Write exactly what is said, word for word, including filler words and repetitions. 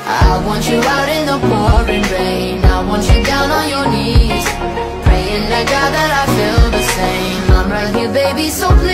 I want you out in the pouring rain. I want you down on your knees, praying to God that I feel the same. I'm right here, baby, so please